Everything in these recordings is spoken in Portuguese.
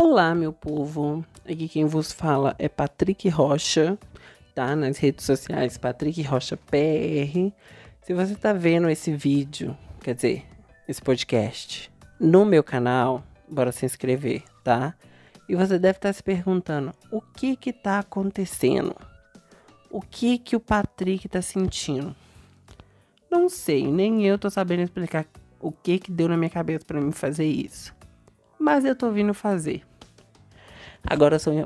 Olá, meu povo. Aqui quem vos fala é Patrick Rocha, tá? Nas redes sociais, Patrick Rocha PR. Se você tá vendo esse vídeo, quer dizer, esse podcast, no meu canal, bora se inscrever, tá? E você deve estar se perguntando, o que que tá acontecendo? O que que o Patrick tá sentindo? Não sei, nem eu tô sabendo explicar o que que deu na minha cabeça pra mim fazer isso. Mas eu tô vindo fazer. Agora são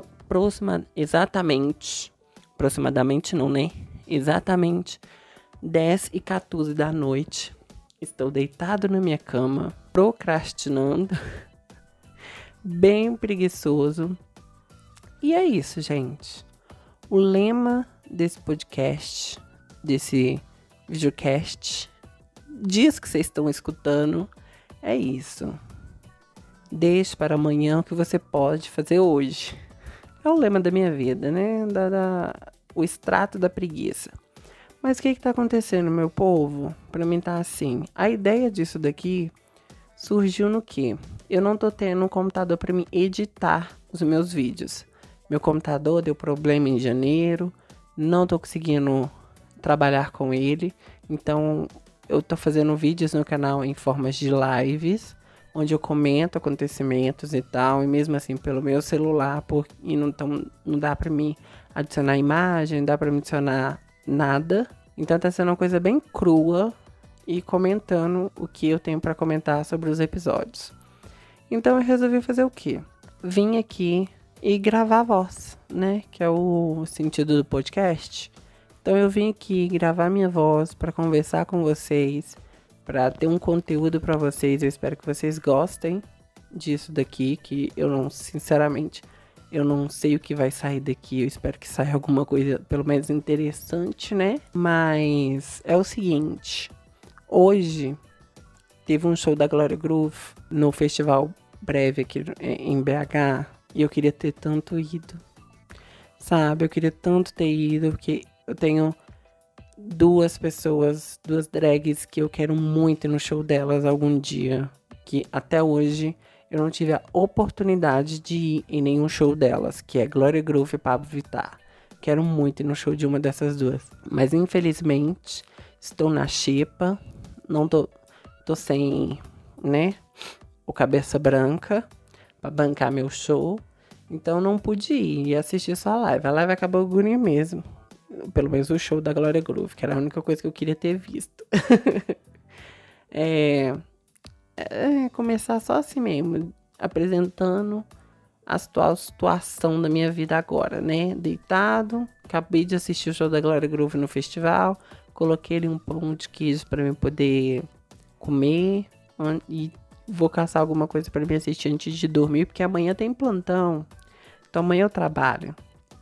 aproximadamente não, né? Exatamente 10h14 da noite. Estou deitado na minha cama, procrastinando, bem preguiçoso. E é isso, gente. O lema desse podcast, desse videocast, dias que vocês estão escutando, é isso. Deixe para amanhã o que você pode fazer hoje. É o lema da minha vida, né? O extrato da preguiça. Mas o que está acontecendo, meu povo? Para mim tá assim. A ideia disso daqui surgiu no quê? Eu não tô tendo um computador para me editar os meus vídeos. Meu computador deu problema em janeiro. Não tô conseguindo trabalhar com ele. Então eu tô fazendo vídeos no canal em formas de lives, onde eu comento acontecimentos e tal, e mesmo assim pelo meu celular, e não dá pra mim adicionar imagem, não dá pra me adicionar nada. Então tá sendo uma coisa bem crua e comentando o que eu tenho pra comentar sobre os episódios. Então eu resolvi fazer o quê? Vim aqui e gravar a voz, né? Que é o sentido do podcast. Então eu vim aqui gravar minha voz pra conversar com vocês, para ter um conteúdo para vocês. Eu espero que vocês gostem disso daqui, que sinceramente, eu não sei o que vai sair daqui. Eu espero que saia alguma coisa, pelo menos interessante, né? Mas é o seguinte, hoje teve um show da Glória Groove no Festival Breve aqui em BH, e eu queria ter tanto ido, sabe? Eu queria tanto ter ido, porque eu tenho duas drags que eu quero muito ir no show delas algum dia, que até hoje eu não tive a oportunidade de ir em nenhum show delas, que é Glória Groove e Pablo Vittar. Quero muito ir no show de uma dessas duas, mas infelizmente estou na xepa, não tô sem, né, o cabeça branca pra bancar meu show, então não pude ir e assistir só a live. A live acabou agonia mesmo. Pelo menos o show da Glória Groove, que era a única coisa que eu queria ter visto. Começar só assim mesmo, apresentando a situação da minha vida agora, né? Deitado, acabei de assistir o show da Glória Groove no festival, coloquei ali um pão de queijo para eu poder comer e vou caçar alguma coisa para me assistir antes de dormir, porque amanhã tem plantão, então amanhã eu trabalho.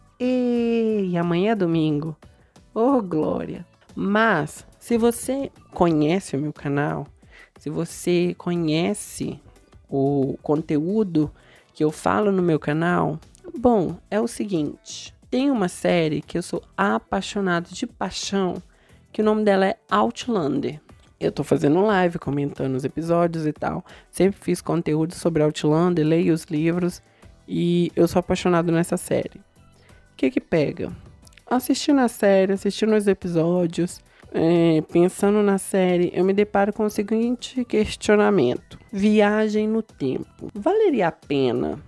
E amanhã é domingo. Oh, glória! Mas, se você conhece o meu canal, se você conhece o conteúdo que eu falo no meu canal, bom, é o seguinte. Tem uma série que eu sou apaixonado de paixão, que o nome dela é Outlander. Eu tô fazendo live, comentando os episódios e tal. Sempre fiz conteúdo sobre Outlander, leio os livros e eu sou apaixonado nessa série. O que pega? Assistindo a série, assistindo os episódios, pensando na série, eu me deparo com o seguinte questionamento. Viagem no tempo. Valeria a pena,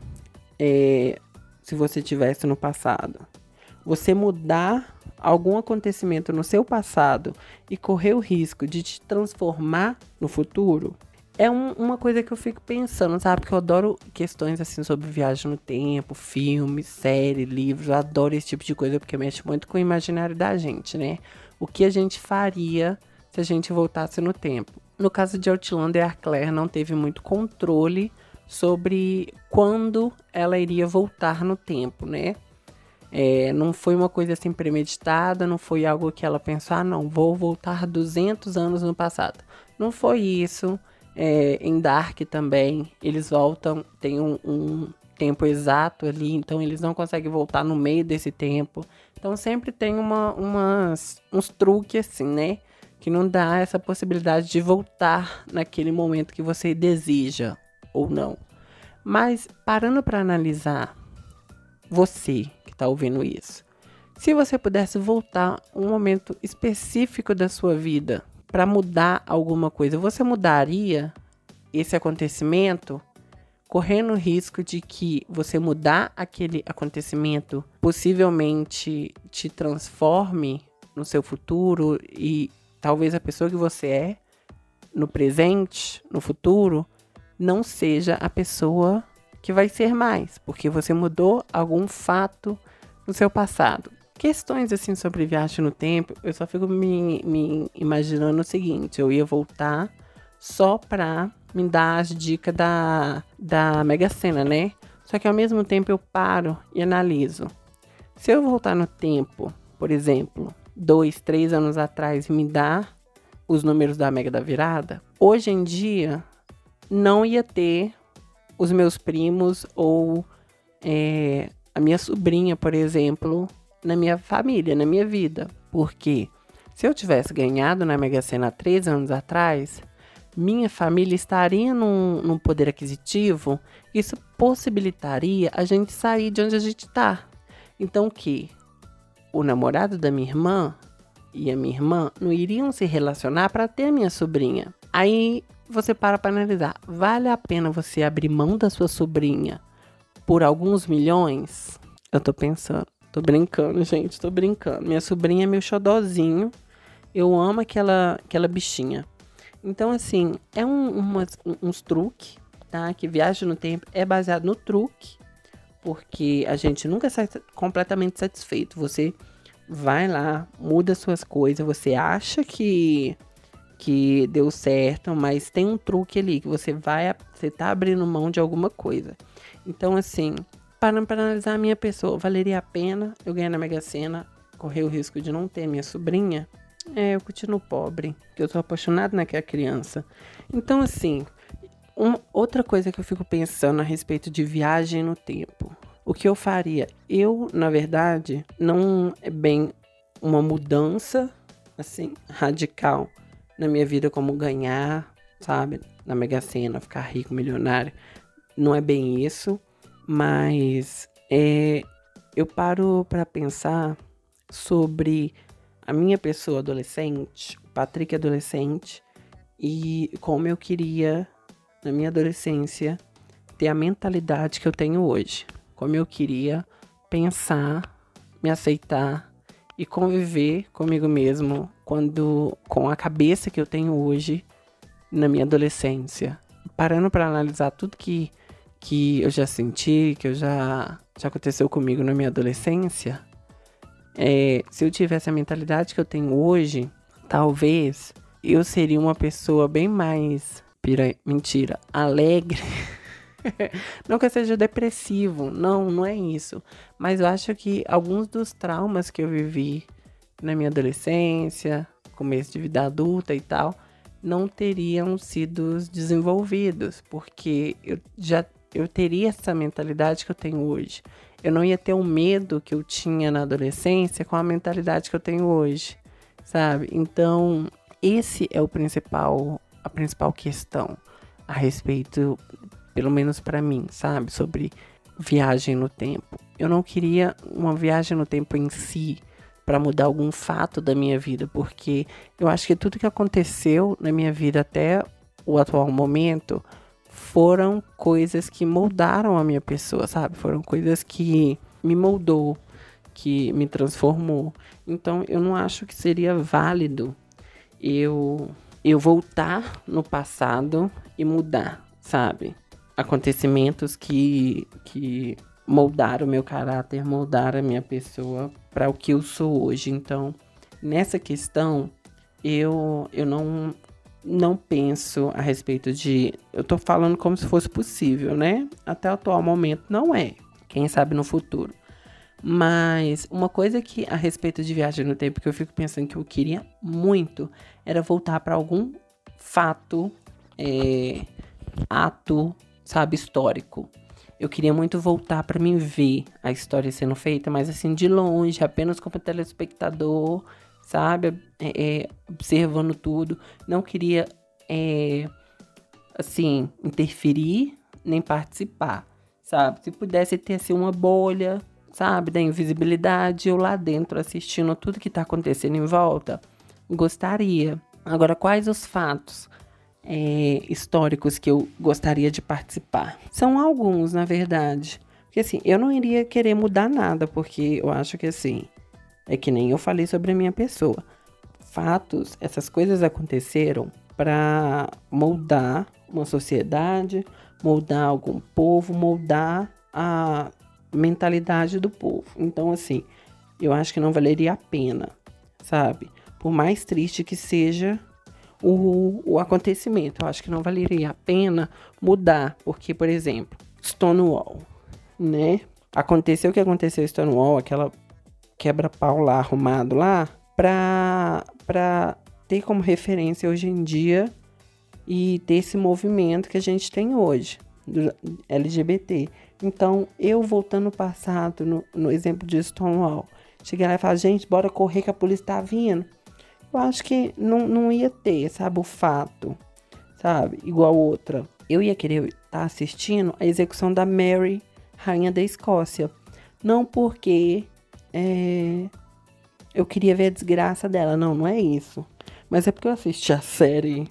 se você estivesse no passado, você mudar algum acontecimento no seu passado e correr o risco de te transformar no futuro? É uma coisa que eu fico pensando, sabe? Porque eu adoro questões assim sobre viagem no tempo, filmes, série, livros. Eu adoro esse tipo de coisa porque mexe muito com o imaginário da gente, né? O que a gente faria se a gente voltasse no tempo? No caso de Outlander, a Claire não teve muito controle sobre quando ela iria voltar no tempo, né? Não foi uma coisa assim premeditada, não foi algo que ela pensou, não, vou voltar 200 anos no passado. Não foi isso. Em Dark também, eles voltam, tem um tempo exato ali, então eles não conseguem voltar no meio desse tempo. Então sempre tem uns truques assim, né? Que não dá essa possibilidade de voltar naquele momento que você deseja ou não. Mas parando para analisar você que está ouvindo isso, se você pudesse voltar um momento específico da sua vida para mudar alguma coisa, você mudaria esse acontecimento, correndo o risco de que você mudar aquele acontecimento possivelmente te transforme no seu futuro e talvez a pessoa que você é no presente, no futuro, não seja a pessoa que vai ser mais, porque você mudou algum fato no seu passado. Questões assim sobre viagem no tempo, eu só fico me imaginando o seguinte: eu ia voltar só pra me dar as dicas da Mega Sena, né? Só que ao mesmo tempo eu paro e analiso. Se eu voltar no tempo, por exemplo, 2, 3 anos atrás e me dar os números da Mega da Virada, hoje em dia não ia ter os meus primos ou a minha sobrinha, por exemplo, na minha família, na minha vida. Porque se eu tivesse ganhado na Mega Sena há 3 anos atrás, minha família estaria num poder aquisitivo, isso possibilitaria a gente sair de onde a gente está. Então que o namorado da minha irmã e a minha irmã não iriam se relacionar para ter a minha sobrinha. Aí você para analisar, vale a pena você abrir mão da sua sobrinha por alguns milhões? Eu tô pensando, tô brincando, gente, tô brincando. Minha sobrinha é meu xodózinho, eu amo aquela bichinha. Então, assim, é uns truques, tá? Que viagem no tempo é baseado no truque, porque a gente nunca sai completamente satisfeito. Você vai lá, muda suas coisas, você acha que deu certo, mas tem um truque ali, que você tá abrindo mão de alguma coisa. Então, assim, parando para analisar a minha pessoa, valeria a pena eu ganhar na Mega Sena, correr o risco de não ter minha sobrinha? Eu continuo pobre, porque eu sou apaixonado naquela criança. Então, assim, outra coisa que eu fico pensando a respeito de viagem no tempo. O que eu faria? Eu, na verdade, não é bem uma mudança, assim, radical na minha vida, como ganhar, sabe, na Mega Sena, ficar rico, milionário. Não é bem isso, mas eu paro para pensar sobre a minha pessoa adolescente, o Patrick adolescente, e como eu queria, na minha adolescência, ter a mentalidade que eu tenho hoje. Como eu queria pensar, me aceitar e conviver comigo mesmo com a cabeça que eu tenho hoje na minha adolescência. Parando para analisar tudo que eu já senti, que já aconteceu comigo na minha adolescência, se eu tivesse a mentalidade que eu tenho hoje, talvez eu seria uma pessoa bem mais, alegre. Não que eu seja depressivo, não é isso. Mas eu acho que alguns dos traumas que eu vivi na minha adolescência, começo de vida adulta e tal, não teriam sido desenvolvidos, porque eu teria essa mentalidade que eu tenho hoje. Eu não ia ter o medo que eu tinha na adolescência com a mentalidade que eu tenho hoje, sabe? Então, esse é a principal questão a respeito, pelo menos pra mim, sabe? Sobre viagem no tempo. Eu não queria uma viagem no tempo em si para mudar algum fato da minha vida, porque eu acho que tudo que aconteceu na minha vida até o atual momento foram coisas que moldaram a minha pessoa, sabe? Foram coisas que me moldou, que me transformou. Então, eu não acho que seria válido eu voltar no passado e mudar, sabe? Acontecimentos que moldaram o meu caráter, moldaram a minha pessoa para o que eu sou hoje. Então, nessa questão, eu não penso a respeito de... Eu tô falando como se fosse possível, né? Até o atual momento não é. Quem sabe no futuro. Mas uma coisa que a respeito de viagem no tempo que eu fico pensando que eu queria muito era voltar para algum fato, ato, sabe, histórico. Eu queria muito voltar para mim ver a história sendo feita, mas assim, de longe, apenas como telespectador, sabe, observando tudo. Não queria, assim, interferir nem participar, sabe? Se pudesse ter assim uma bolha, sabe, da invisibilidade, eu lá dentro assistindo tudo que tá acontecendo em volta, gostaria. Agora, quais os fatos históricos que eu gostaria de participar? São alguns, na verdade. Porque assim, eu não iria querer mudar nada, porque eu acho que assim, é que nem eu falei sobre a minha pessoa. Fatos, essas coisas aconteceram para moldar uma sociedade, moldar algum povo, moldar a mentalidade do povo. Então, assim, eu acho que não valeria a pena, sabe? Por mais triste que seja o acontecimento, eu acho que não valeria a pena mudar. Porque, por exemplo, Stonewall, né? Aconteceu o que aconteceu em Stonewall, aquela quebra-pau lá, arrumado lá, pra ter como referência hoje em dia e ter esse movimento que a gente tem hoje, do LGBT. Então, eu voltando no passado, no exemplo de Stonewall, chegar lá e falar, gente, bora correr que a polícia tá vindo. Eu acho que não ia ter, sabe, o fato, sabe, igual outra. Eu ia querer estar assistindo a execução da Mary, rainha da Escócia. Não porque eu queria ver a desgraça dela, não é isso. Mas é porque eu assisti a série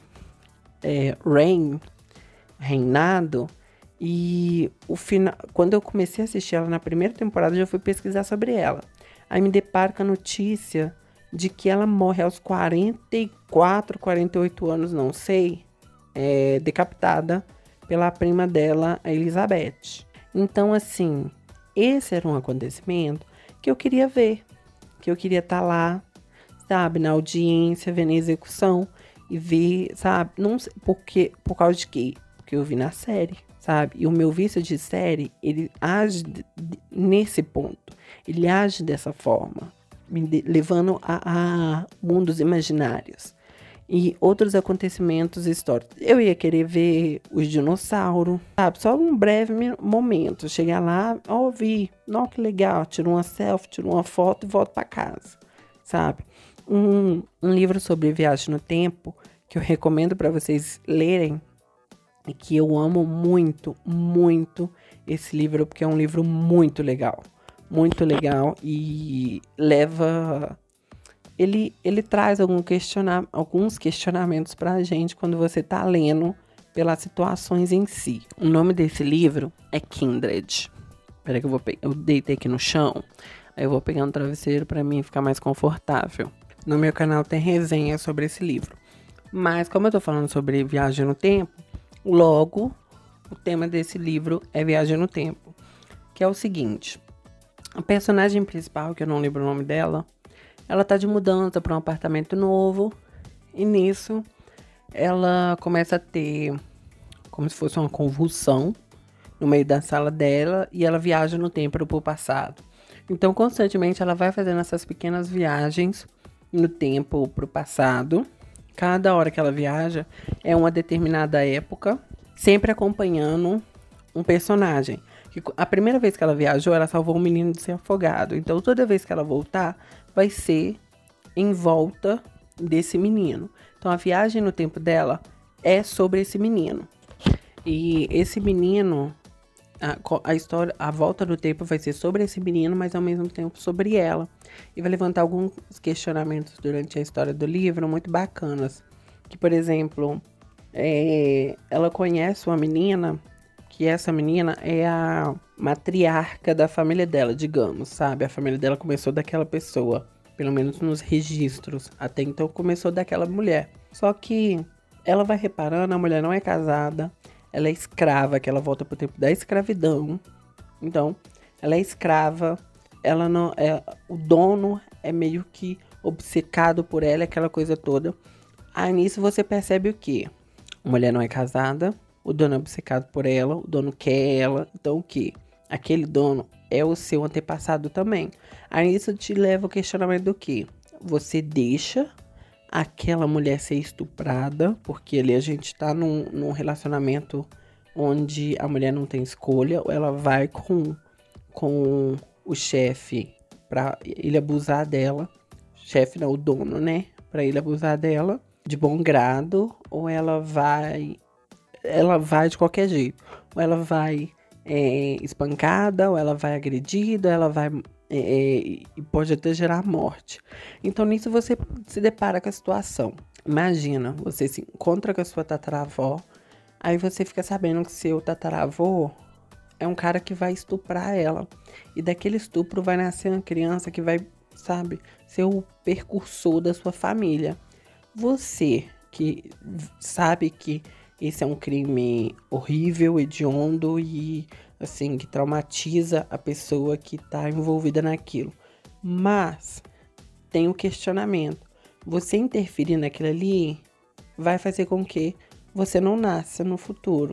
Reinado, e o final, quando eu comecei a assistir ela na primeira temporada, eu já fui pesquisar sobre ela. Aí me deparo com a notícia de que ela morre aos 44, 48 anos, não sei, decapitada pela prima dela, a Elizabeth. Então, assim, esse era um acontecimento que eu queria ver, que eu queria estar lá, sabe, na audiência, vendo a execução e ver, sabe, não sei por causa de quê? Porque eu vi na série, sabe? E o meu vício de série, ele age nesse ponto, ele age dessa forma, me levando a mundos imaginários e outros acontecimentos históricos. Eu ia querer ver os dinossauros, sabe? Só um breve momento. Chegar lá, vi, nossa, que legal. Tiro uma selfie, tiro uma foto e volto para casa, sabe? Um livro sobre viagem no tempo que eu recomendo para vocês lerem e que eu amo muito, muito esse livro, porque é um livro muito legal e leva... Ele traz alguns questionamentos pra gente quando você tá lendo pelas situações em si. O nome desse livro é Kindred. Peraí que eu deitei aqui no chão, aí eu vou pegar um travesseiro pra mim ficar mais confortável. No meu canal tem resenha sobre esse livro. Mas como eu tô falando sobre viagem no tempo, logo o tema desse livro é viagem no tempo. Que é o seguinte, a personagem principal, que eu não lembro o nome dela, ela tá de mudança para um apartamento novo e nisso ela começa a ter como se fosse uma convulsão no meio da sala dela e ela viaja no tempo pro passado. Então, constantemente ela vai fazendo essas pequenas viagens no tempo pro passado. Cada hora que ela viaja é uma determinada época, sempre acompanhando um personagem. A primeira vez que ela viajou, ela salvou um menino de ser afogado. Então, toda vez que ela voltar, vai ser em volta desse menino. Então, a viagem no tempo dela é sobre esse menino. E esse menino, a história, a volta do tempo vai ser sobre esse menino, mas ao mesmo tempo sobre ela. E vai levantar alguns questionamentos durante a história do livro muito bacanas. Que, por exemplo, ela conhece uma menina, que essa menina é a matriarca da família dela, digamos, sabe? A família dela começou daquela pessoa, pelo menos nos registros. Até então começou daquela mulher. Só que ela vai reparando, a mulher não é casada, ela é escrava, que ela volta pro tempo da escravidão. Então, ela é escrava, ela não o dono é meio que obcecado por ela, aquela coisa toda. Aí nisso você percebe o quê? A mulher não é casada, o dono é obcecado por ela, o dono quer ela, então o quê? Aquele dono é o seu antepassado também. Aí isso te leva ao questionamento do quê? Você deixa aquela mulher ser estuprada, porque ali a gente tá num relacionamento onde a mulher não tem escolha, ou ela vai com o chefe pra ele abusar dela, chefe não, o dono, né? Pra ele abusar dela de bom grado, ou ela vai de qualquer jeito. ou ela vai espancada, ou ela vai agredida, ou ela vai e pode até gerar morte. Então, nisso você se depara com a situação. Imagina, você se encontra com a sua tataravó, aí você fica sabendo que seu tataravô é um cara que vai estuprar ela. E daquele estupro vai nascer uma criança que vai, sabe, ser o precursor da sua família. Você que sabe que esse é um crime horrível, hediondo e, assim, que traumatiza a pessoa que está envolvida naquilo. Mas tem o questionamento. Você interferir naquilo ali vai fazer com que você não nasça no futuro.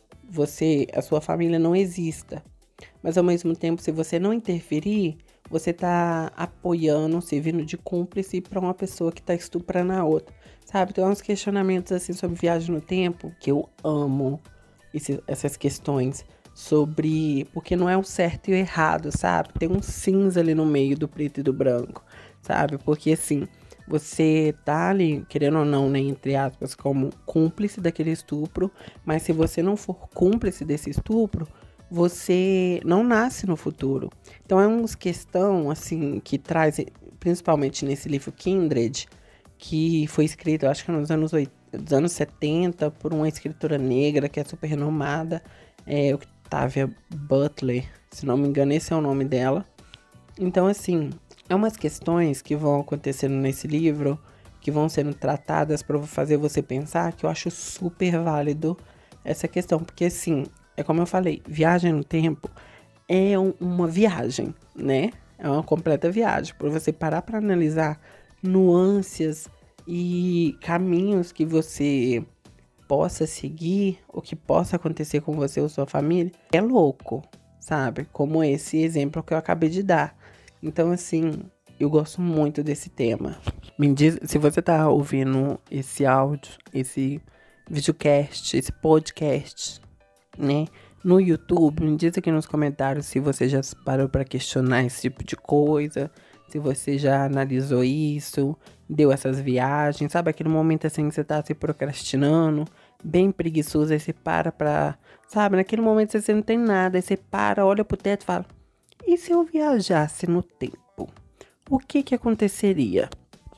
A sua família não exista. Mas ao mesmo tempo, se você não interferir, você tá apoiando, servindo de cúmplice para uma pessoa que tá estuprando a outra. Sabe? Tem uns questionamentos assim sobre viagem no tempo que eu amo essas questões sobre. Porque não é o certo e o errado, sabe? Tem um cinza ali no meio do preto e do branco, sabe? Porque assim, você tá ali, querendo ou não, né, entre aspas, como cúmplice daquele estupro, mas se você não for cúmplice desse estupro, você não nasce no futuro. Então é uma questão, assim, que traz, principalmente nesse livro Kindred, que foi escrito, eu acho que nos dos anos 70, por uma escritora negra que é super renomada, Octavia Butler, se não me engano, esse é o nome dela. Então, assim, é umas questões que vão acontecendo nesse livro, que vão sendo tratadas para fazer você pensar, que eu acho super válido essa questão. Porque, assim, é como eu falei, viagem no tempo é uma viagem, né? É uma completa viagem. Para você parar para analisar nuances e caminhos que você possa seguir, ou que possa acontecer com você ou sua família, é louco, sabe? Como esse exemplo que eu acabei de dar. Então, assim, eu gosto muito desse tema. Me diz, se você tá ouvindo esse áudio, esse videocast, esse podcast, né, no YouTube, me diz aqui nos comentários se você já parou para questionar esse tipo de coisa, se você já analisou isso, deu essas viagens, sabe, aquele momento assim que você tá se procrastinando, bem preguiçoso, aí você para, sabe, naquele momento você não tem nada, aí você para, olha pro teto e fala, e se eu viajasse no tempo? O que aconteceria?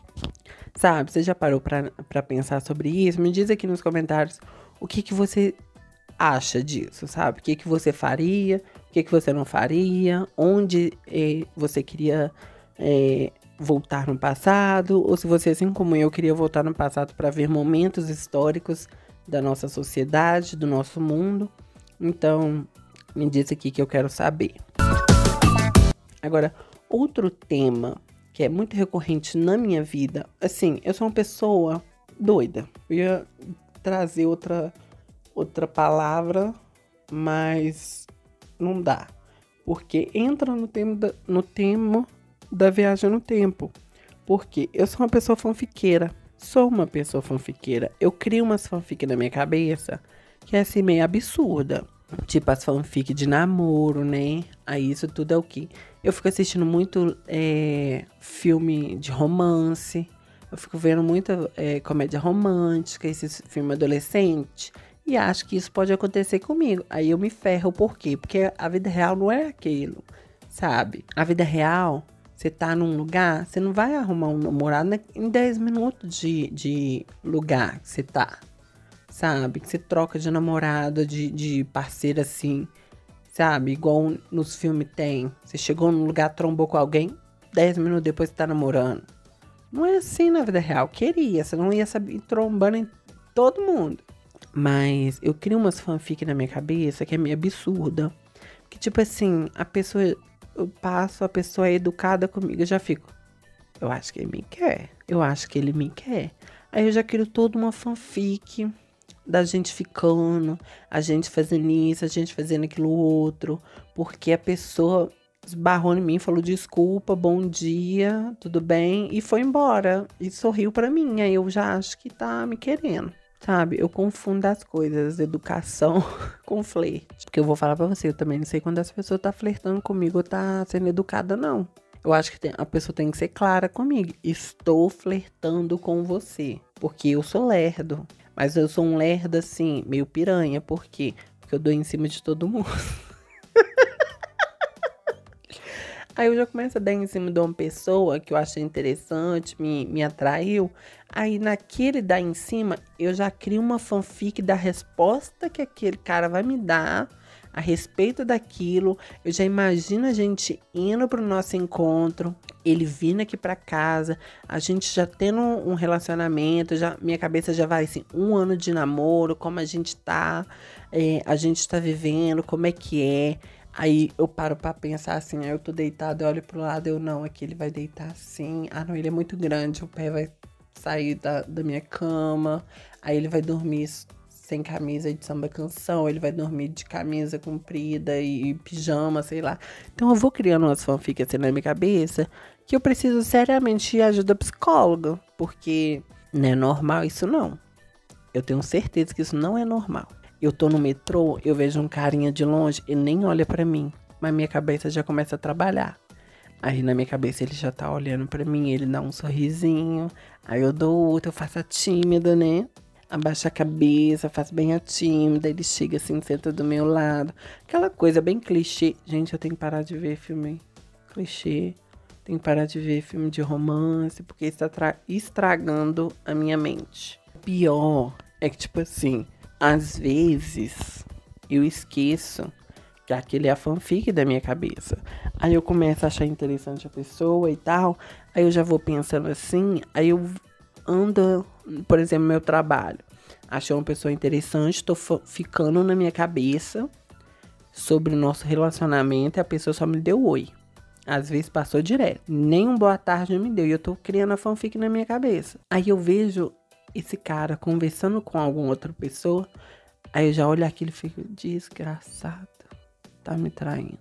Sabe, você já parou pra pensar sobre isso? Me diz aqui nos comentários o que você acha disso, sabe? O que você faria, o que você não faria, onde você queria voltar no passado, ou se você, assim como eu, queria voltar no passado para ver momentos históricos da nossa sociedade, do nosso mundo. Então, me diz aqui que eu quero saber. Agora, outro tema que é muito recorrente na minha vida, assim, eu sou uma pessoa doida. Eu ia trazer outra palavra, mas não dá. Porque entra no tema da viagem no tempo. Porque eu sou uma pessoa fanfiqueira. Eu crio umas fanfic na minha cabeça que é assim meio absurda. Tipo as fanfic de namoro, né? Aí isso tudo é o quê? Eu fico assistindo muito filme de romance. Eu fico vendo muita comédia romântica, esses filmes adolescentes. E acho que isso pode acontecer comigo. Aí eu me ferro, por quê? Porque a vida real não é aquilo, sabe? A vida real, você tá num lugar, você não vai arrumar um namorado em 10 minutos de lugar que você tá, sabe? Que você troca de namorado, de parceiro assim, sabe? Igual nos filmes tem. Você chegou num lugar, trombou com alguém, 10 minutos depois você tá namorando. Não é assim na vida real. Queria, você não ia saber trombando em todo mundo. Mas eu crio umas fanfic na minha cabeça que é meio absurda. Que tipo assim, a pessoa é educada comigo, eu já fico. Eu acho que ele me quer. Eu acho que ele me quer. Aí eu já crio toda uma fanfic da gente ficando, a gente fazendo isso, a gente fazendo aquilo outro. Porque a pessoa esbarrou em mim, falou desculpa, bom dia, tudo bem, e foi embora. E sorriu pra mim. Aí eu já acho que tá me querendo. Sabe, eu confundo as coisas, educação com flerte. Porque eu vou falar pra você, eu também não sei quando essa pessoa tá flertando comigo ou tá sendo educada, não. Eu acho que a pessoa tem que ser clara comigo. Estou flertando com você. Porque eu sou lerdo. Mas eu sou um lerdo, assim, meio piranha. Por quê? porque eu dou em cima de todo mundo. Aí eu já começo a dar em cima de uma pessoa que eu achei interessante, me atraiu. Aí naquele dar em cima, eu já crio uma fanfic da resposta que aquele cara vai me dar a respeito daquilo. Eu já imagino a gente indo pro nosso encontro, ele vindo aqui pra casa, a gente já tendo um relacionamento, minha cabeça já vai assim, 1 ano de namoro, como a gente tá vivendo, como é que é. Aí eu paro pra pensar assim, aí eu tô deitado, eu olho pro lado, eu não, aqui ele vai deitar assim. Ah, não, ele é muito grande, o pé vai sair da minha cama. Aí ele vai dormir sem camisa de samba canção, ele vai dormir de camisa comprida e pijama, sei lá. Então eu vou criando umas fanfics assim na minha cabeça que eu preciso seriamente de ajuda psicóloga, porque não é normal isso não. Eu tenho certeza que isso não é normal. Eu tô no metrô, eu vejo um carinha de longe e nem olha pra mim, mas minha cabeça já começa a trabalhar. Aí na minha cabeça ele já tá olhando pra mim, ele dá um sorrisinho, aí eu dou outro, eu faço a tímida, né? Abaixo a cabeça, faço bem a tímida, ele chega assim, senta do meu lado. Aquela coisa bem clichê. Gente, eu tenho que parar de ver filme clichê. Tenho que parar de ver filme de romance, porque está estragando a minha mente. O pior é que, tipo assim, às vezes eu esqueço que aquele é a fanfic da minha cabeça. Aí eu começo a achar interessante a pessoa e tal. Aí eu já vou pensando assim. Aí eu ando, por exemplo, meu trabalho. Achei uma pessoa interessante, tô ficando na minha cabeça sobre o nosso relacionamento e a pessoa só me deu oi. Às vezes passou direto. Nem um boa tarde me deu. E eu tô criando a fanfic na minha cabeça. Aí eu vejo esse cara conversando com alguma outra pessoa, aí eu já olho aquilo e fico, desgraçado, tá me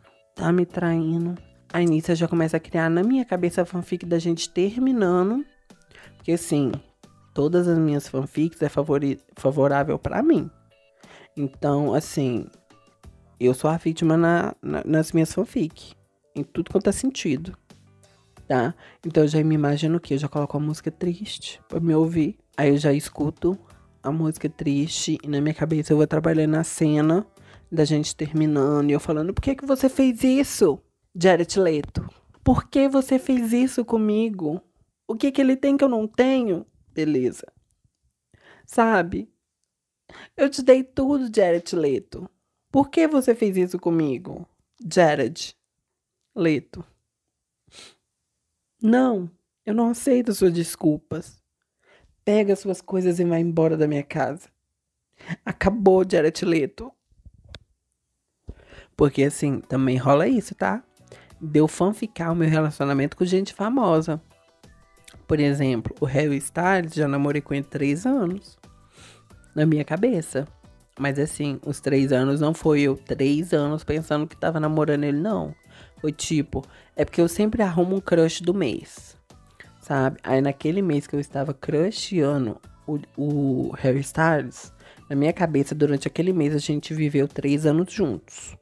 traindo. Aí nisso eu já começo a criar na minha cabeça a fanfic da gente terminando, porque assim, todas as minhas fanfics é favorável pra mim. Então, assim, eu sou a vítima nas minhas fanfics, em tudo quanto é sentido, tá? Então eu já me imagino que eu já coloco a música triste pra me ouvir. Aí eu já escuto a música triste e na minha cabeça eu vou trabalhando a cena da gente terminando e eu falando, por que você fez isso, Jared Leto? Por que você fez isso comigo? O que ele tem que eu não tenho? Beleza. Sabe? Eu te dei tudo, Jared Leto. Por que você fez isso comigo, Jared Leto? Não, eu não aceito suas desculpas. Pega suas coisas e vai embora da minha casa. Acabou, Jared Leto. Porque assim, também rola isso, tá? Deu fanficar o meu relacionamento com gente famosa. Por exemplo, o Harry Styles, já namorei com ele 3 anos. Na minha cabeça. Mas assim, os 3 anos não foi eu 3 anos pensando que tava namorando ele, não. Foi tipo, é porque eu sempre arrumo um crush do mês. Sabe? Aí naquele mês que eu estava crushando o Harry Styles, na minha cabeça, durante aquele mês, a gente viveu 3 anos juntos.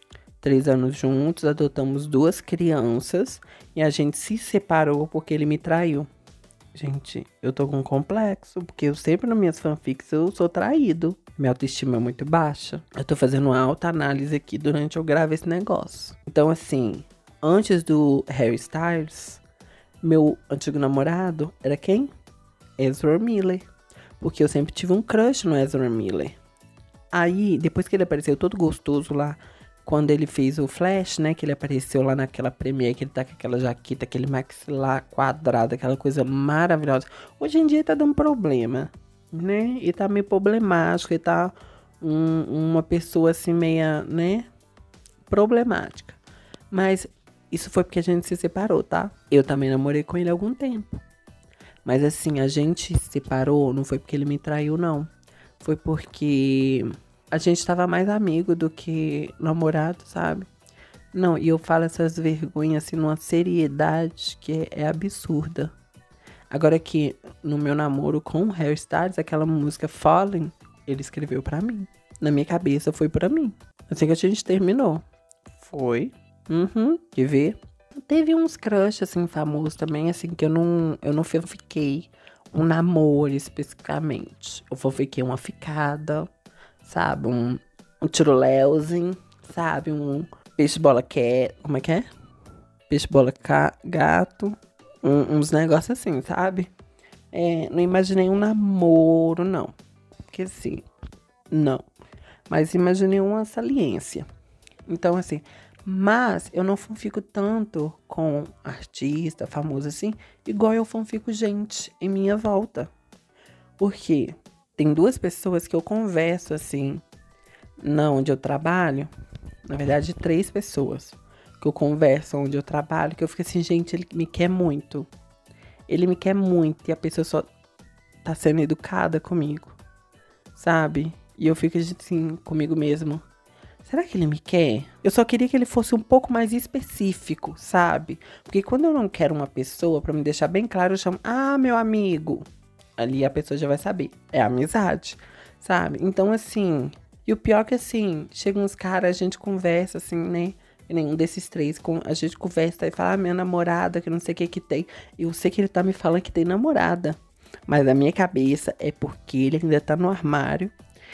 3 anos juntos, adotamos 2 crianças e a gente se separou porque ele me traiu. Gente, eu tô com um complexo, porque eu sempre nas minhas fanfics eu sou traído. Minha autoestima é muito baixa. Eu tô fazendo uma autoanálise aqui durante eu gravo esse negócio. Então, assim, antes do Harry Styles, meu antigo namorado era quem? Ezra Miller. Porque eu sempre tive um crush no Ezra Miller. Aí, depois que ele apareceu todo gostoso lá, quando ele fez o Flash, né? Que ele apareceu lá naquela premiere, que ele tá com aquela jaqueta, aquele maxilar quadrado, aquela coisa maravilhosa. Hoje em dia tá dando problema, né? E tá meio problemático, e tá uma pessoa assim meia, né? Problemática. Mas isso foi porque a gente se separou, tá? Eu também namorei com ele há algum tempo. Mas assim, a gente se separou, não foi porque ele me traiu, não. Foi porque a gente tava mais amigo do que namorado, sabe? Não, e eu falo essas vergonhas assim numa seriedade que é absurda. Agora que no meu namoro com o Harry Styles, aquela música Fallen, ele escreveu pra mim. Na minha cabeça foi pra mim. Assim que a gente terminou. Foi. Quer ver? Teve uns crush, assim, famosos também, assim, que eu não fiquei um namoro especificamente. Eu fiquei uma ficada, sabe? um tiruléuzinho, sabe? Um peixe-bola como é que é? Peixe-bola gato. Uns negócios assim, sabe? Não imaginei um namoro, não. Porque assim, não. Mas imaginei uma saliência. Então, assim, mas eu não fanfico tanto com artista famoso assim, igual eu fanfico gente em minha volta. Porque tem 2 pessoas que eu converso assim, onde eu trabalho. Na verdade, 3 pessoas que eu converso onde eu trabalho, que eu fico assim, gente, ele me quer muito. Ele me quer muito e a pessoa só tá sendo educada comigo, sabe? E eu fico assim, comigo mesmo. Será que ele me quer? Eu só queria que ele fosse um pouco mais específico, sabe? Porque quando eu não quero uma pessoa, pra me deixar bem claro, eu chamo, meu amigo. Ali a pessoa já vai saber. É amizade, sabe? Então, assim, e o pior é que, assim, chegam uns caras, a gente conversa, assim, né? E nenhum desses 3, a gente conversa e fala, minha namorada, que não sei o que tem. Eu sei que ele tá me falando que tem namorada. Mas a minha cabeça é porque ele ainda tá no armário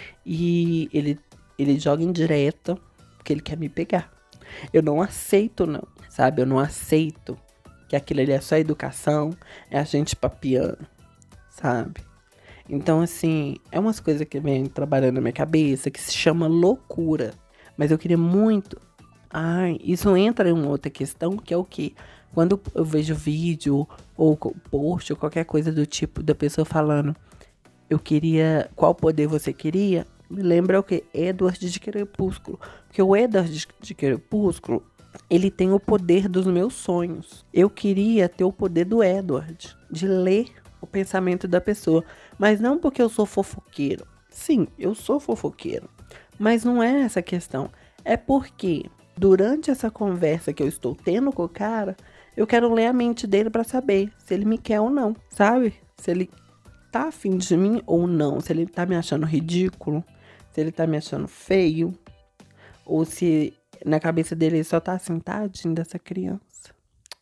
e ele joga indireta porque ele quer me pegar. Eu não aceito, não, sabe? Eu não aceito que aquilo ali é só educação, é a gente papiando, sabe? Então, assim, é umas coisas que vem trabalhando na minha cabeça que se chama loucura. Mas eu queria muito. Isso entra em uma outra questão, que é o quê? Quando eu vejo vídeo ou post ou qualquer coisa do tipo da pessoa falando, eu queria, qual poder você queria? Me lembra o quê? Edward de Crepúsculo. Porque o Edward de Crepúsculo, ele tem o poder dos meus sonhos. Eu queria ter o poder do Edward, de ler o pensamento da pessoa. Mas não porque eu sou fofoqueiro. Sim, eu sou fofoqueiro. Mas não é essa a questão. É porque durante essa conversa que eu estou tendo com o cara, eu quero ler a mente dele pra saber se ele me quer ou não, sabe? Se ele tá afim de mim ou não. Se ele tá me achando ridículo, se ele tá me achando feio, ou se na cabeça dele ele só tá assim, tadinho dessa criança.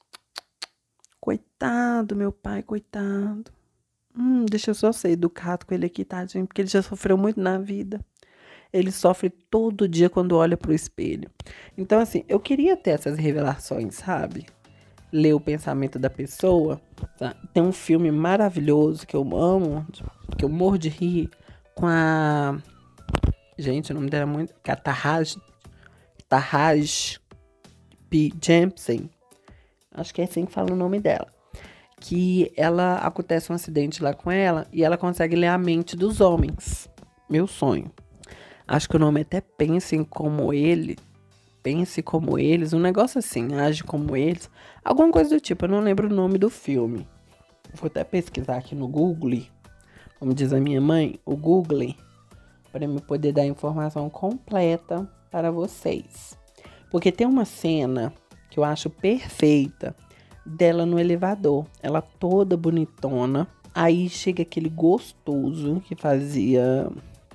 Coitado, meu pai, coitado. Deixa eu só ser educado com ele aqui, tadinho, porque ele já sofreu muito na vida. Ele sofre todo dia quando olha pro espelho. Então, assim, eu queria ter essas revelações, sabe? Ler o pensamento da pessoa. Tá? Tem um filme maravilhoso que eu amo, que eu morro de rir, com a... Gente, o nome dela é muito... Tahaj P. Jampson. Acho que é assim que fala o nome dela. Que ela acontece um acidente lá com ela e ela consegue ler a mente dos homens. Meu sonho. Acho que o nome até Pense como eles, um negócio assim, age como eles, alguma coisa do tipo, eu não lembro o nome do filme. Vou até pesquisar aqui no Google, como diz a minha mãe, o Google, para me poder dar a informação completa para vocês. Porque tem uma cena que eu acho perfeita dela no elevador, ela toda bonitona, aí chega aquele gostoso que fazia...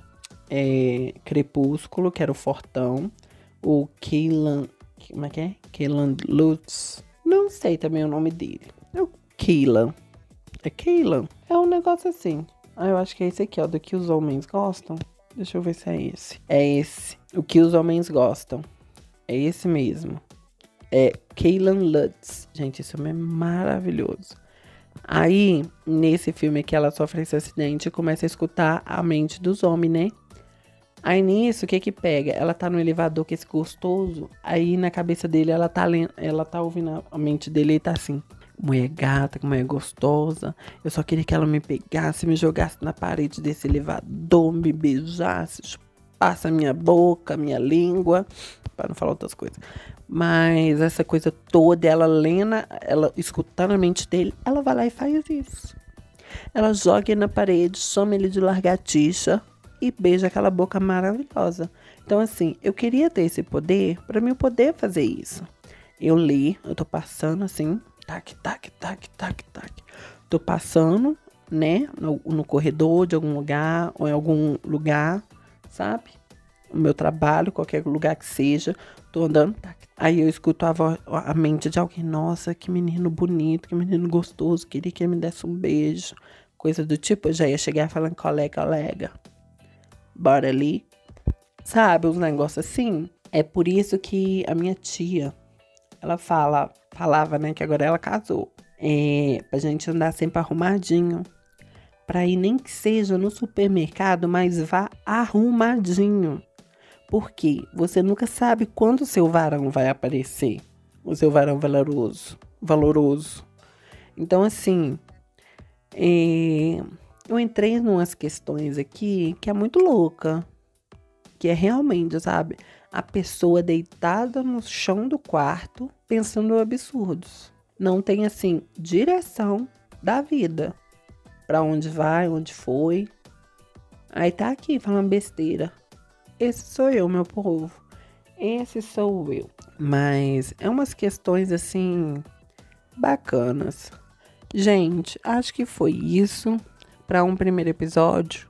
Crepúsculo, que era o fortão. O Keelan... Como é que é? Keelan Lutz. Não sei também o nome dele. É o Keelan. É Keelan? É um negócio assim. Eu acho que é esse aqui, ó. Do que os homens gostam. Deixa eu ver se é esse. É esse. O que os homens gostam. É esse mesmo. É Keelan Lutz. Gente, esse filme é maravilhoso. Aí, nesse filme que ela sofre esse acidente, começa a escutar a mente dos homens, né? Aí nisso, o que que pega? Ela tá no elevador com esse gostoso, aí na cabeça dele ela tá ouvindo a mente dele e tá assim, mulher gata, mulher gostosa, eu só queria que ela me pegasse, me jogasse na parede desse elevador, me beijasse, chupasse a minha boca, a minha língua, para não falar outras coisas. Mas essa coisa toda, ela escutando a mente dele, ela vai lá e faz isso. Ela joga ele na parede, chama ele de largatixa, e beija aquela boca maravilhosa. Então, assim, eu queria ter esse poder para mim poder fazer isso. Eu tô passando assim, tac, tac, tac, tac, tac. Tô passando, né, no corredor de algum lugar, ou em algum lugar, sabe? O meu trabalho, qualquer lugar que seja, tô andando, tac. Aí eu escuto a mente de alguém, nossa, que menino bonito, que menino gostoso, queria que ele me desse um beijo. Coisa do tipo, eu já ia chegar falando, colega. Bora ali. Sabe, uns negócios assim. É por isso que a minha tia, ela falava, né, que agora ela casou. Pra gente andar sempre arrumadinho. Pra ir nem que seja no supermercado, mas vá arrumadinho. Porque você nunca sabe quando o seu varão vai aparecer. O seu varão valoroso. Então, assim, eu entrei em umas questões aqui que é muito louca. Que é realmente, sabe, a pessoa deitada no chão do quarto pensando em absurdos. Não tem, assim, direção da vida. Pra onde vai, onde foi. Aí tá aqui falando besteira. Esse sou eu, meu povo. Esse sou eu. Mas é umas questões, assim, bacanas. Gente, acho que foi isso para um primeiro episódio.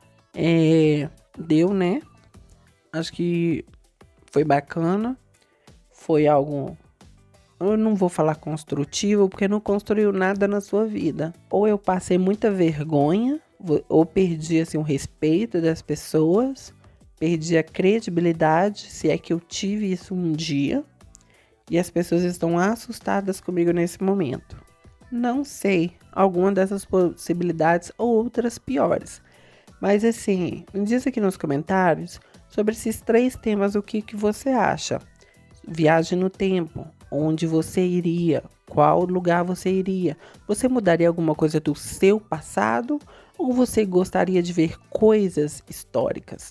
Deu, né? Acho que foi bacana. Foi algo... Eu não vou falar construtivo, porque não construiu nada na sua vida. Ou eu passei muita vergonha, ou perdi, assim, o respeito das pessoas. Perdi a credibilidade, se é que eu tive isso um dia. E as pessoas estão assustadas comigo nesse momento. Não sei, alguma dessas possibilidades ou outras piores. Mas assim, me diz aqui nos comentários sobre esses 3 temas, o que você acha. Viagem no tempo, onde você iria, qual lugar você iria. Você mudaria alguma coisa do seu passado ou você gostaria de ver coisas históricas?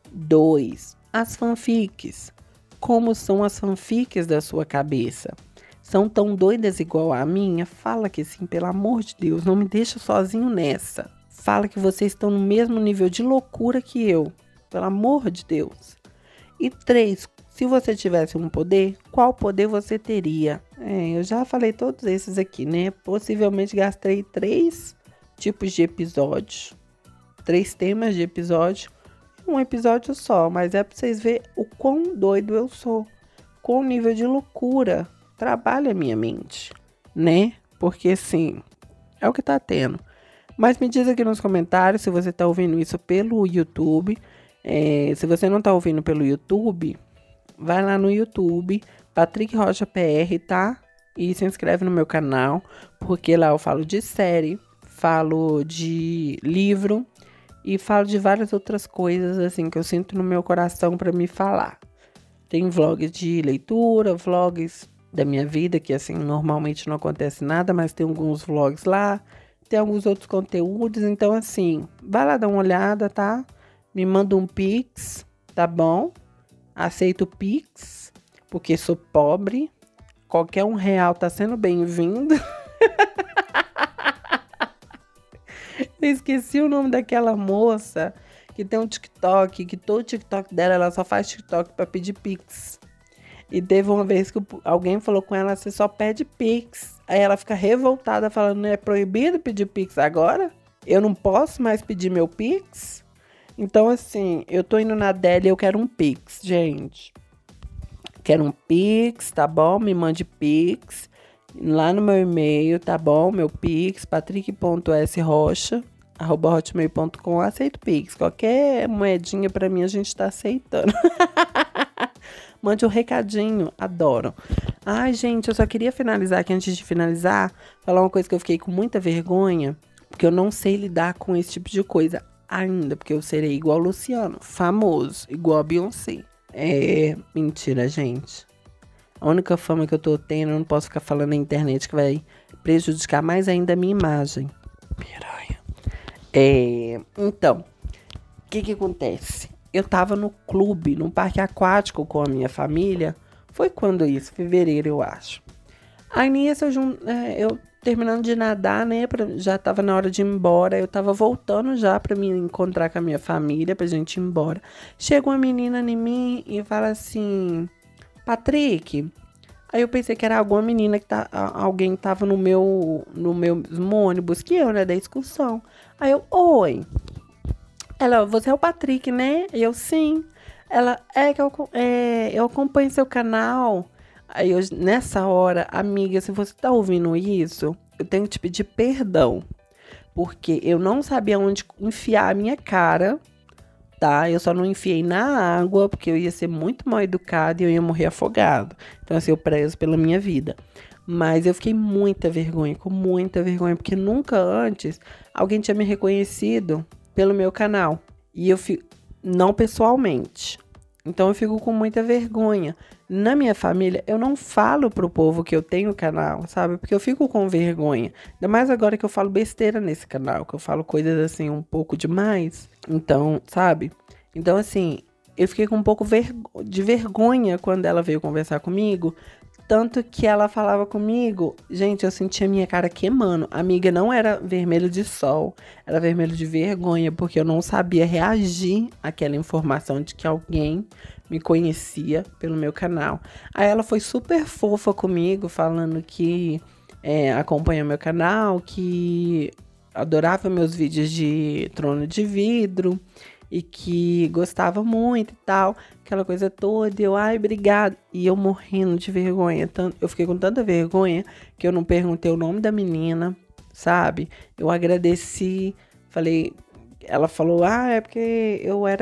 2. As fanfics. Como são as fanfics da sua cabeça? São tão doidas igual a minha? Fala que sim, pelo amor de Deus, não me deixa sozinho nessa. Fala que vocês estão no mesmo nível de loucura que eu, pelo amor de Deus. E 3. Se você tivesse um poder, qual poder você teria? Eu já falei todos esses aqui, né? Possivelmente gastei 3 tipos de episódios, 3 temas de episódio, um episódio só, mas é pra vocês verem o quão doido eu sou, qual nível de loucura trabalha a minha mente, né? Porque assim, é o que tá tendo. Mas me diz aqui nos comentários se você tá ouvindo isso pelo YouTube. Se você não tá ouvindo pelo YouTube, vai lá no YouTube, Patrick Rocha PR, tá? E se inscreve no meu canal, porque lá eu falo de série, falo de livro e falo de várias outras coisas, assim, que eu sinto no meu coração pra me falar. Tem vlogs de leitura, vlogs da minha vida, que, assim, normalmente não acontece nada, mas tem alguns vlogs lá. Tem alguns outros conteúdos, então, assim, vai lá dar uma olhada, tá? Me manda um Pix, tá bom? Aceito Pix, porque sou pobre. Qualquer R$1 tá sendo bem-vindo. Eu esqueci o nome daquela moça que tem um TikTok, que todo TikTok dela, ela só faz TikTok pra pedir Pix. E teve uma vez que alguém falou com ela, você só pede Pix. Aí ela fica revoltada, falando, não é proibido pedir Pix agora? Eu não posso mais pedir meu Pix? Então, assim, eu tô indo na dela e eu quero um Pix, gente. Quero um Pix, tá bom? Me mande Pix lá no meu e-mail, tá bom? Meu Pix, patrick.srocha@hotmail.com. Aceito Pix. Qualquer moedinha pra mim a gente tá aceitando. Mande um recadinho, adoro. Ai, gente, eu só queria finalizar aqui, antes de finalizar, falar uma coisa que eu fiquei com muita vergonha, porque eu não sei lidar com esse tipo de coisa ainda, porque eu serei igual o Luciano, famoso, igual a Beyoncé. Mentira, gente. A única fama que eu tô tendo, eu não posso ficar falando na internet que vai prejudicar mais ainda a minha imagem. Piranha. Então, o que acontece? Eu tava no clube, num parque aquático com a minha família. Foi quando isso? Fevereiro, eu acho. Aí nisso eu terminando de nadar, né? Já tava na hora de ir embora. Eu tava voltando já pra me encontrar com a minha família, pra gente ir embora. Chega uma menina em mim e fala assim, Patrick. Aí eu pensei que era alguma menina alguém tava no meu mesmo ônibus que eu, né? Da excursão. Aí eu, oi. Ela, você é o Patrick, né? E eu, sim. Ela, eu acompanho seu canal. Aí eu, nessa hora, amiga, se você tá ouvindo isso, eu tenho que te pedir perdão. Porque eu não sabia onde enfiar a minha cara tá? Eu só não enfiei na água, porque eu ia ser muito mal educada e eu ia morrer afogado. Então, assim, eu prezo pela minha vida. Mas eu fiquei com muita vergonha, porque nunca antes alguém tinha me reconhecido pelo meu canal. E eu fico, não pessoalmente. Então eu fico com muita vergonha. Na minha família, eu não falo pro povo que eu tenho canal, sabe? Porque eu fico com vergonha. Ainda mais agora que eu falo besteira nesse canal, que eu falo coisas assim um pouco demais. Então, sabe? Então, assim, eu fiquei com um pouco de vergonha quando ela veio conversar comigo. Tanto que ela falava comigo, gente, eu sentia minha cara queimando. Amiga, não era vermelho de sol, era vermelho de vergonha, porque eu não sabia reagir àquela informação de que alguém me conhecia pelo meu canal. Aí ela foi super fofa comigo, falando que acompanha meu canal, que adorava meus vídeos de trono de vidro e que gostava muito e tal, aquela coisa toda. E eu, ai, obrigado. E eu morrendo de vergonha. Eu fiquei com tanta vergonha que eu não perguntei o nome da menina, sabe? Eu agradeci, falei, ela falou, é porque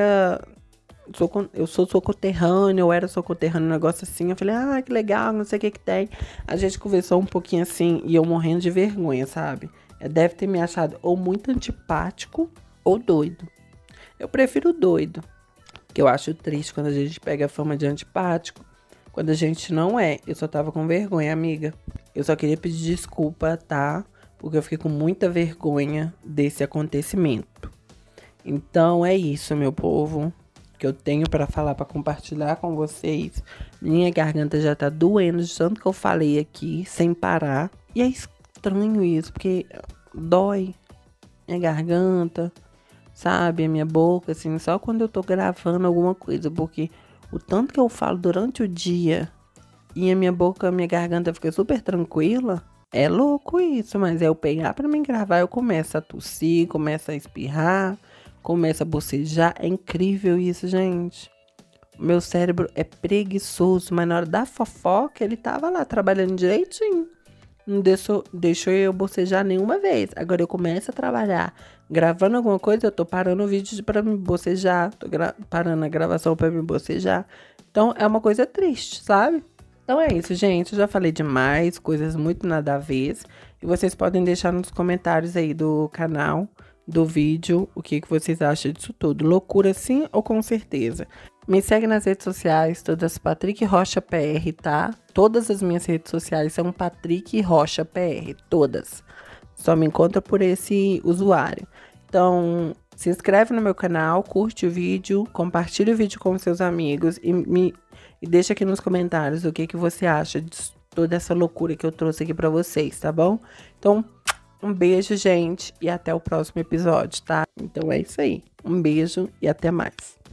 eu sou sua conterrânea, eu era sua conterrânea, um negócio assim. Eu falei, que legal, não sei o que que tem. A gente conversou um pouquinho assim e eu morrendo de vergonha, sabe? Deve ter me achado ou muito antipático ou doido. Eu prefiro doido, que eu acho triste quando a gente pega a fama de antipático, quando a gente não é. Eu só tava com vergonha, amiga. Eu só queria pedir desculpa, tá? Porque eu fiquei com muita vergonha desse acontecimento. Então é isso, meu povo, que eu tenho pra falar, pra compartilhar com vocês. Minha garganta já tá doendo de tanto que eu falei aqui, sem parar. E é estranho isso, porque dói minha garganta, sabe, a minha boca, assim, só quando eu tô gravando alguma coisa, porque o tanto que eu falo durante o dia e a minha boca, a minha garganta fica super tranquila, é louco isso, mas é eu pegar pra mim gravar, eu começo a tossir, começo a espirrar, começo a bocejar, é incrível isso, gente. O meu cérebro é preguiçoso, mas na hora da fofoca ele tava lá trabalhando direitinho. Não deixou eu bocejar nenhuma vez. Agora eu começo a trabalhar, gravando alguma coisa, eu tô parando o vídeo pra me bocejar, tô parando a gravação pra me bocejar. Então é uma coisa triste, sabe? Então é isso, gente. Eu já falei demais, coisas muito nada a ver. E vocês podem deixar nos comentários aí do canal, do vídeo, o que vocês acham disso tudo. Loucura sim ou com certeza? Me segue nas redes sociais, todas Patrick Rocha PR, tá? Todas as minhas redes sociais são Patrick Rocha PR, todas. Só me encontra por esse usuário. Então, se inscreve no meu canal, curte o vídeo, compartilha o vídeo com seus amigos e deixa aqui nos comentários o que você acha de toda essa loucura que eu trouxe aqui pra vocês, tá bom? Então, um beijo, gente, e até o próximo episódio, tá? Então é isso aí. Um beijo e até mais.